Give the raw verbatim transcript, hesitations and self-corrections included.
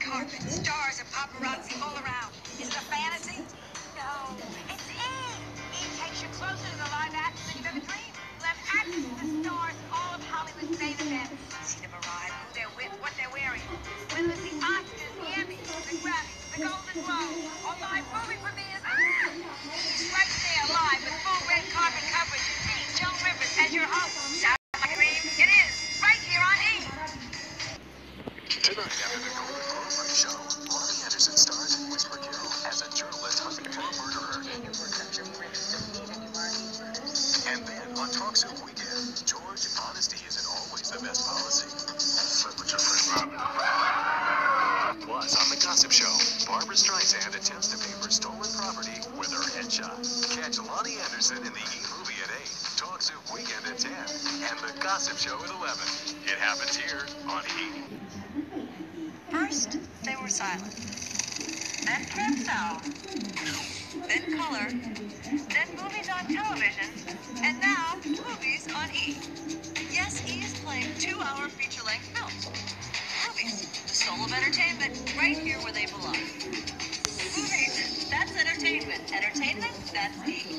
carpet, stars and paparazzi all around. Is it a fantasy? No, it's E! E takes you closer to the live action than you've ever dreamed. Live action, the stars, all of Hollywood's main events. See them arrive, who they're with, what they're wearing. Whether it's the Oscars, the Emmys, the Grammys, the Golden Globes, or live movie premieres. Ah! It's right there live with full red carpet coverage. Me, Joan Rivers, as your host. Sound like a dream? It is, right here on E! Tonight after the Golden Globe show, Lonnie Anderson stars in Whisper Kill as a journalist hunting for a murderer. And then on Talk Soup Weekend, George, honesty isn't always the best policy. Flip with your friend Robin. Plus, on The Gossip Show, Barbara Streisand attempts to pay for stolen property with her headshot. Catch Lonnie Anderson in the E! Movie at eight, Talk Soup Weekend at ten, and The Gossip Show at eleven. It happens here on E! First, they were silent. Then came sound. Then color. Then movies on television. And now, movies on E! Yes, E! is playing two-hour feature-length films. Movies, the soul of entertainment, right here where they belong. Movies, that's entertainment. Entertainment, that's E!